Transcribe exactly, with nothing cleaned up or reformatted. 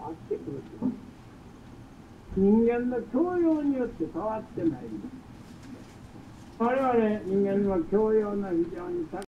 わってくる。人間の教養によって変わってないんです。我々人間は教養の非常に高